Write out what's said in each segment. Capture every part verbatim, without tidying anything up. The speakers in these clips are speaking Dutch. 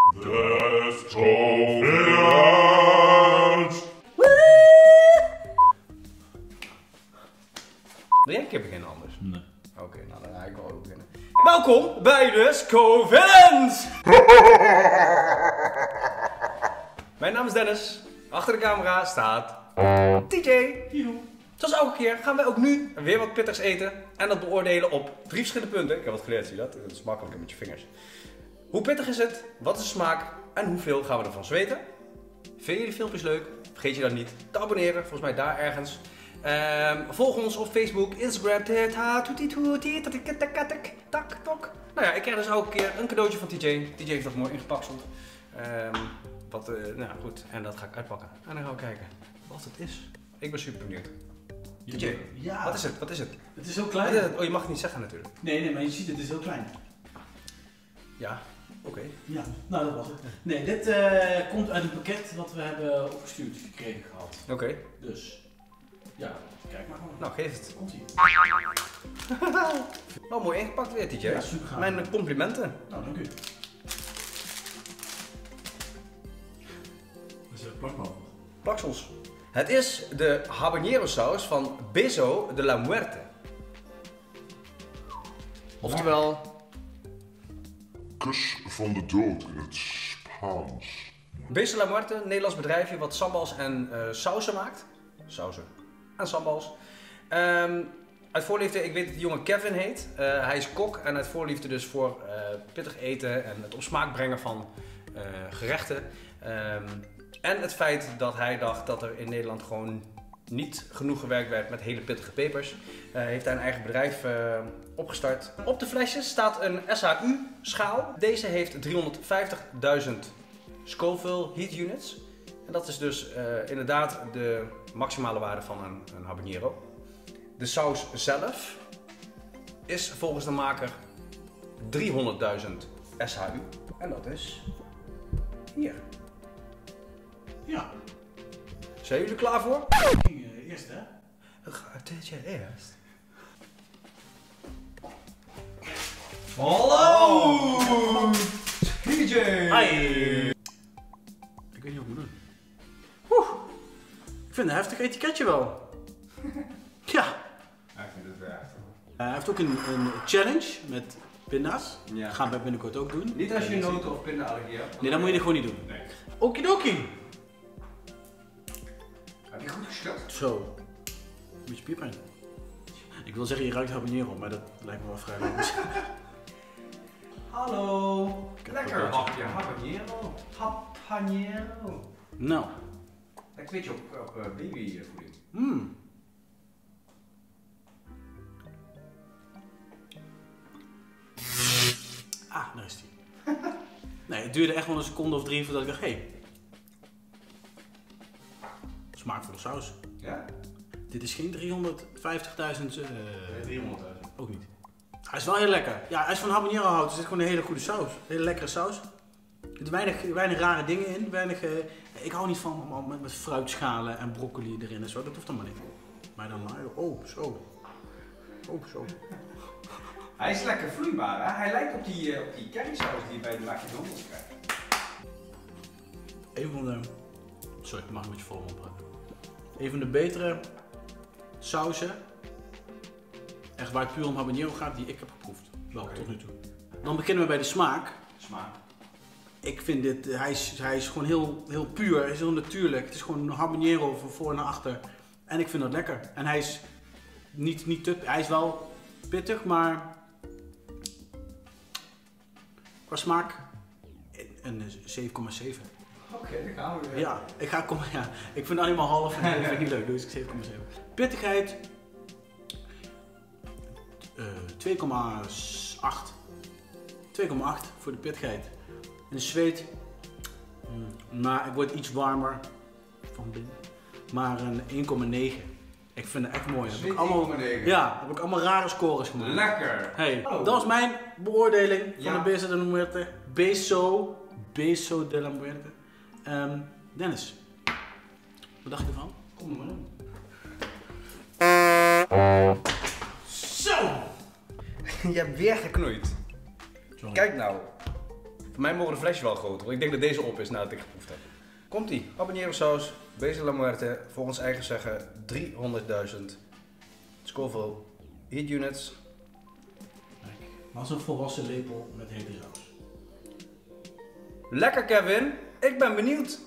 Wil jij een keer beginnen anders? Nee. Oké, okay, nou dan ga ik wel ook beginnen. Welkom bij de Scovillains! Mijn naam is Dennis. Achter de camera staat T J. Zoals elke keer gaan wij ook nu weer wat pittigs eten. En dat beoordelen op drie verschillende punten. Ik heb wat geleerd, zie je dat? Dat is makkelijker met je vingers. Hoe pittig is het? Wat is de smaak? En hoeveel gaan we ervan zweten? Vind je die filmpjes leuk? Vergeet je dan niet te abonneren. Volgens mij daar ergens. Um, volg ons op Facebook, Instagram. Tak, tok. Nou ja, ik krijg dus elke keer een cadeautje van T J. T J heeft dat mooi ingepakt. Um, wat, uh, nou goed, en dat ga ik uitpakken. En dan gaan we kijken wat het is. Ik ben super benieuwd. T J, ja. Wat is het? Wat is het? Het is heel klein. Is het? Oh, je mag het niet zeggen natuurlijk. Nee, nee, maar je ziet het is heel klein. Ja, oké. Okay. Ja, nou dat was het. Nee, dit uh, komt uit een pakket wat we hebben opgestuurd gekregen gehad. Oké. Okay. Dus, ja, kijk maar gewoon. Nou, geef het. Komt-ie. Nou, mooi ingepakt weer, T J. Ja, super gaaf. Mijn complimenten. Nou, dank u. Dat is een plakbal. Plaksels. Het is de habanero saus van Beso de la Muerte. Oftewel... Kus van de dood in het Spaans. Beso de la Muerte, een Nederlands bedrijfje wat sambals en uh, sauzen maakt. Sauzen en sambals. Um, uit voorliefde, ik weet dat de jongen Kevin heet. Uh, hij is kok en uit voorliefde dus voor uh, pittig eten en het op smaak brengen van uh, gerechten. Um, En het feit dat hij dacht dat er in Nederland gewoon niet genoeg gewerkt werd met hele pittige pepers. Uh, heeft hij een eigen bedrijf uh, opgestart. Op de flesjes staat een S H U schaal. Deze heeft driehonderdvijftigduizend Scoville heat units. En dat is dus uh, inderdaad de maximale waarde van een, een habanero. De saus zelf is volgens de maker driehonderdduizend S H U. En dat is hier. Ja. Zijn jullie klaar voor? Uh, eerst hè? Gaat dit je eerst? Hallo! T J! Hi! Ik weet niet wat ik moet doen. Oeh. Ik vind een heftig etiketje wel. Ja. Ja, ik vind het wel echt. Uh, hij heeft ook een, een challenge met pinda's. Ja. Dat gaan we binnenkort ook doen. Niet als je noten of pindaallergie hebt. Nee, dan moet je dit gewoon niet doen. Nee. Okidoki! Heb je goed geschud? Zo. Een beetje pierpijn. Ik wil zeggen je ruikt habanero, maar dat lijkt me wel vrij logisch. Hallo! heb Lekker een hapje habanero. Habanero. Nou. Ik weet je op, op uh, babyvoeding. Mmm. Ah, daar is die. Nee, het duurde echt wel een seconde of drie voordat ik dacht, hé. Hey, smaakvolle saus. Ja? Dit is geen driehonderdvijftigduizend. Uh, Nee, driehonderdduizend. ook niet. Hij is wel heel lekker. Ja, hij is van habanero hout, dus het is gewoon een hele goede saus. Een hele lekkere saus. Er zitten weinig, weinig rare dingen in. Weinig, uh, ik hou niet van allemaal met, met fruitschalen en broccoli erin en zo. Dat hoeft allemaal niet. Maar dan, oh, zo. Oh, zo. Hij is lekker vloeibaar, hè? Hij lijkt op die, uh, op die currysaus die je bij de McDonald's krijgt. Een van de... Sorry, ik mag een beetje vol praten. Een van de betere sauzen, echt waar het puur om habanero gaat, die ik heb geproefd. Wel, okay. Tot nu toe. Dan beginnen we bij de smaak. Smaak. Ik vind dit, hij is, hij is gewoon heel, heel puur, hij is heel natuurlijk. Het is gewoon een habanero van voor naar achter. En ik vind dat lekker. En hij is niet, niet te, hij is wel pittig, maar qua smaak een zeven komma zeven. Oké, okay, dan gaan we weer. Ja, ik ga komen. Ja, ik vind animal half en dat vind ik niet leuk, dus ik zeven komma zeven. Pittigheid uh, twee komma acht. twee komma acht voor de pittigheid. En de zweet, mm, maar ik word iets warmer van binnen. Maar een één komma negen. Ik vind het echt mooi. Heb ik allemaal, ja, heb ik allemaal rare scores gemaakt. Lekker! Hey, oh. Dat was mijn beoordeling van ja. de Beso de la Muerte. Beso, Beso de la Muerte. Um, Dennis, wat dacht je ervan? Kom maar in. Zo! Je hebt weer geknoeid. Sorry. Kijk nou. Voor mij mogen de flesjes wel groter, want ik denk dat deze op is nadat ik geproefd heb. Komt-ie, habanero saus, Beso de la Muerte, volgens eigen zeggen driehonderdduizend Scoville heat units. Kijk, als een volwassen lepel met hete saus. Lekker Kevin, ik ben benieuwd.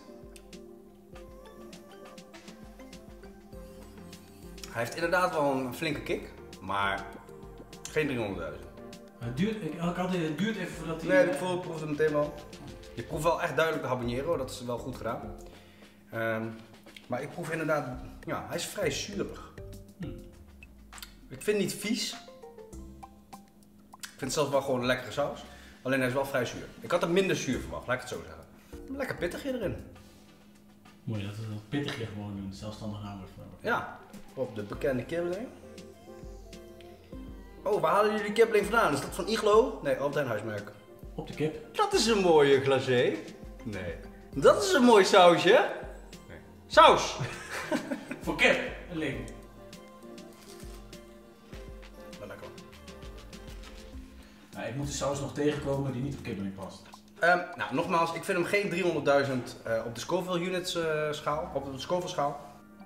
Hij heeft inderdaad wel een flinke kick, maar geen driehonderdduizend. Het duurt, ik, ik had, het duurt even voordat hij... Nee, ik voel- proefde hem meteen wel. Je proeft wel echt duidelijk de habanero, dat is wel goed gedaan. Um, maar ik proef inderdaad, ja, hij is vrij zuurig. Hm. Ik vind het niet vies. Ik vind het zelfs wel gewoon een lekkere saus. Alleen hij is wel vrij zuur. Ik had er minder zuur verwacht, laat ik het zo zeggen. Lekker pittigje erin. Mooi dat we dat pittigje gewoon doen, zelfstandig naam wordt. Ja, op de bekende kibbeling. Oh, waar halen jullie kibbeling vandaan? Is dat van Iglo? Nee, Albert Heijn huismerk. Op de kip. Dat is een mooie glacé. Nee. Dat is een mooi sausje. Nee. Saus! Voor kip, alleen. Wel lekker. Nou, ik moet de saus nog tegenkomen die niet op kippeling past. Um, nou, nogmaals, ik vind hem geen driehonderdduizend uh, op de Scoville units uh, schaal, op de Scoville schaal.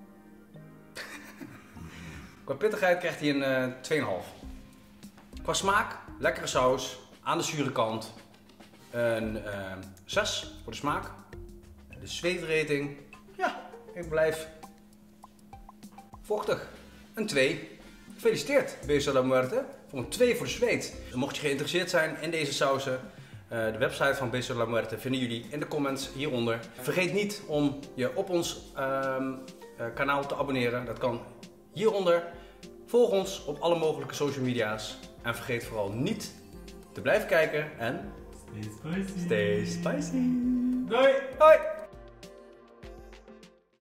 Qua pittigheid krijgt hij een uh, twee komma vijf. Qua smaak, lekkere saus, aan de zure kant. Een uh, zes voor de smaak. De zweetrating, ja, ik blijf vochtig. Een twee. Gefeliciteerd, Beso de la Muerte, voor een twee voor de zweet. Mocht je geïnteresseerd zijn in deze sauzen, uh, de website van Beso de la Muerte vinden jullie in de comments hieronder. Vergeet niet om je op ons uh, uh, kanaal te abonneren, dat kan hieronder. Volg ons op alle mogelijke social media's en vergeet vooral niet te blijven kijken en Stay spicy. stay spicy. Doei! Hoi!